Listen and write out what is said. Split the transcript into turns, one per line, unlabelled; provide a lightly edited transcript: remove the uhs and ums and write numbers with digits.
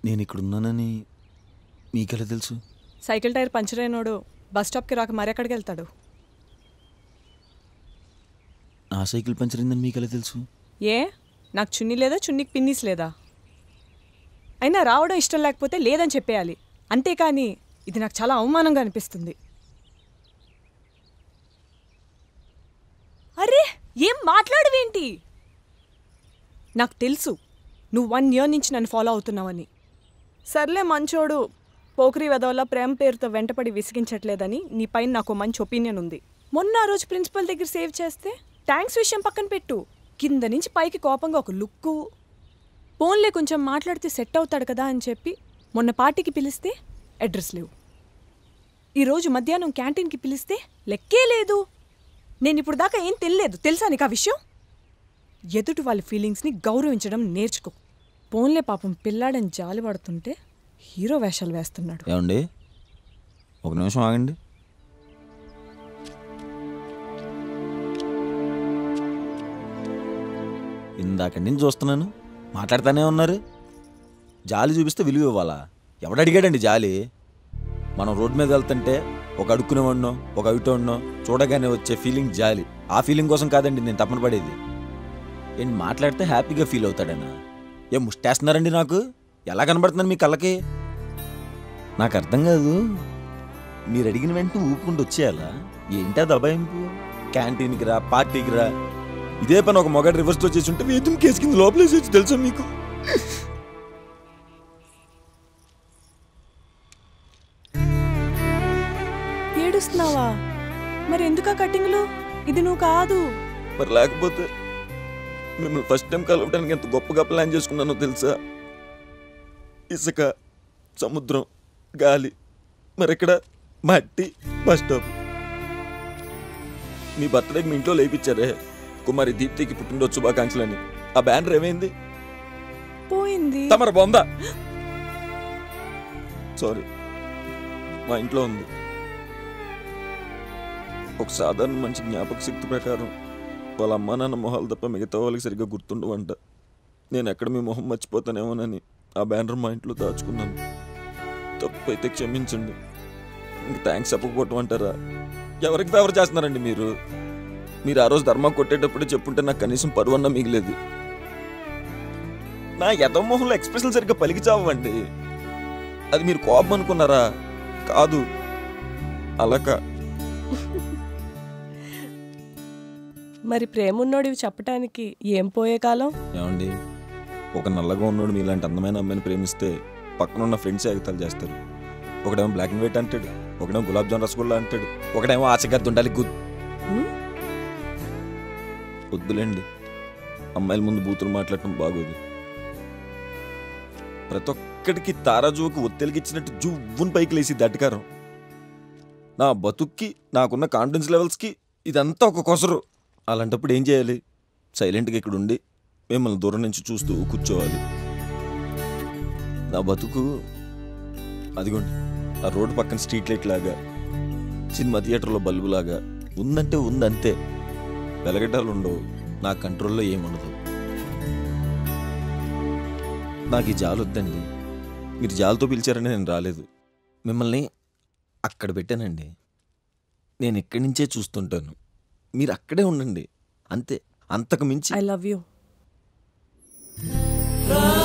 నేను ఇక్కడున్నానని మీకెలా తెలుసు?
సైకిల్ టైర్ పంచర్ అయినోడు బస్ స్టాప్కి రాక మరెక్కడికి వెళ్తాడు?
నా సైకిల్ పంచర్ అయిందని మీకెలా తెలుసు?
ఏ నాకు చున్నీ లేదా, చున్నీకి పిన్నీస్ లేదా? అయినా రావడం ఇష్టం లేకపోతే లేదని చెప్పేయాలి, అంతేకాని ఇది నాకు చాలా అవమానంగా అనిపిస్తుంది. అరే ఏం మాట్లాడవేంటి? నాకు తెలుసు నువ్వు 1 year నుంచి నన్ను ఫాలో అవుతున్నావని. సర్లే మంచోడు, పోకరి వెదవల్ల ప్రేమ పేరుతో వెంటపడి విసిగించట్లేదని నీ పైన నాకు మంచి ఒపీనియన్ ఉంది. మొన్న ఆ రోజు ప్రిన్సిపల్ దగ్గర సేవ్ చేస్తే థ్యాంక్స్ విషయం పక్కన పెట్టు, కింద నుంచి పైకి కోపంగా ఒక లుక్కు. ఫోన్లే కొంచెం మాట్లాడితే సెట్ అవుతాడు కదా అని చెప్పి మొన్న పార్టీకి పిలిస్తే అడ్రస్ లేవు. ఈరోజు మధ్యాహ్నం క్యాంటీన్కి పిలిస్తే లెక్కే లేదు. నేను ఇప్పుడు దాకా ఏం తెలియలేదు తెలుసా నీకు ఆ విషయం? ఎదుటి వాళ్ళ ఫీలింగ్స్ని గౌరవించడం నేర్చుకో. ఫోన్లే పాపం పిల్లాడని జాలి పడుతుంటే హీరో వేషాలు వేస్తున్నాడు.
ఏమండి ఒక నిమిషం ఆగండి. ఇందాక నేను చూస్తున్నాను మాట్లాడుతూనే ఉన్నారు. జాలి చూపిస్తే విలువ ఇవ్వాలా? ఎవడు అడిగాడండి జాలి? మనం రోడ్డు మీద వెళ్తుంటే ఒక అడుక్కునే వాడినో ఒక అవిటోడినో చూడగానే వచ్చే ఫీలింగ్ జాలి. ఆ ఫీలింగ్ కోసం కాదండి నేను తప్పన పడేది. ఏంటి మాట్లాడితే హ్యాపీగా ఫీల్ అవుతాడన్నా? ఏం ముష్టేస్తున్నారండి? నాకు ఎలా కనబడుతున్నాను మీ కళ్ళకి? నాకు అర్థం కాదు. మీరు అడిగిన వెంటనే ఊపుకుంటూ వచ్చేయాలా? ఏంటా దబాయింపు? క్యాంటీన్కి రా, పార్టీకి రా, ఇదే పని ఒక మొగాడు రివర్స్లో చేసి ఉంటే వేతం కేసు కింద లోపలేసేసి తెలుసా మీకు?
ఏడుస్తున్నావా? మరి ఎందుకా కట్టింగ్లు? ఇది నువ్వు కాదు.
మరి లేకపోతే మిమ్మల్ని ఫస్ట్ టైం కలవడానికి ఎంత గొప్పగా ప్లాన్ చేసుకున్నానో తెలుసా? ఇసుక, సముద్రం, గాలి, మరెక్కడ మట్టి, బస్ స్టాప్. మీ బర్త్డేకి మీ ఇంట్లో లేపించారే కుమారి దీప్తికి పుట్టినరోజు శుభాకాంక్షలని. ఆ బ్యానర్ ఏమైంది?
పోయింది.
తమరు బొందా? సారీ, మా ఇంట్లో ఉంది. ఒక సాధారణ మంచి జ్ఞాపక శక్తి ప్రకారం వాళ్ళ అమ్మా నాన్న మొహాలు తప్ప మిగతా వాళ్ళకి సరిగ్గా గుర్తుండవంట. నేను ఎక్కడ మీ మొహం మర్చిపోతానేమోనని ఆ బ్యానర్ మా ఇంట్లో దాచుకున్నాను. తప్పు అయితే క్షమించండి. ఇంక థ్యాంక్స్ చెప్పకపోవటం అంటారా? ఎవరికి ఫేవర్ చేస్తున్నారండి మీరు? మీరు ఆ రోజు ధర్మా కొట్టేటప్పుడే చెప్పుంటే నాకు కనీసం పరువన్నా మిగిలేదు. నా ఎదవ మొహంలో ఎక్స్ప్రెషన్ సరిగ్గా పలికి చావండి. అది మీరు కోపం అనుకున్నారా? కాదు, అలక.
మరి ప్రేమ ఉన్నోడివి చెప్పటానికి ఏం పోయే కాలం?
ఏమండి, ఒక నల్లగా ఉన్నోడు మీలాంటి అందమైన అమ్మాయిని ప్రేమిస్తే పక్కన ఉన్న ఫ్రెండ్స్ ఎగతాలు చేస్తారు. ఒకడేమో బ్లాక్ అండ్ వైట్ అంటాడు, ఒకడేమో గులాబ్ జామ్ రసగుల్లా అంటాడు, ఒకడేమో ఆశగారి దుండాలి వద్దులేండి, అమ్మాయిల ముందు బూతులు మాట్లాడటం బాగోదు. ప్రతి ఒక్కడికి తారాజువుకు ఒత్తెలిగిచ్చినట్టు జువ్వును పైకి లేసి దట్టకారం. నా బతుక్కి నాకున్న కాన్ఫిడెన్స్ లెవెల్స్కి ఇదంతా ఒక కొసరు. అలాంటప్పుడు ఏం చేయాలి? సైలెంట్గా ఇక్కడ ఉండి మిమ్మల్ని దూరం నుంచి చూస్తూ కూర్చోవాలి. నా బతుకు అదిగోండి ఆ రోడ్డు పక్కన స్ట్రీట్ లైట్ లాగా, సినిమా థియేటర్లో బల్బు లాగా ఉందంటే ఉందంతే. వెలగడ్డాలు ఉండవు, నా కంట్రోల్లో ఏముండదు. నాకు ఈ జాలి వద్దండి. మీరు జాలితో పిలిచారని నేను రాలేదు. మిమ్మల్ని అక్కడ పెట్టానండి. నేను ఇక్కడి నుంచే చూస్తుంటాను, మీరు అక్కడే ఉండండి అంతే, అంతకు మించి.
I love you.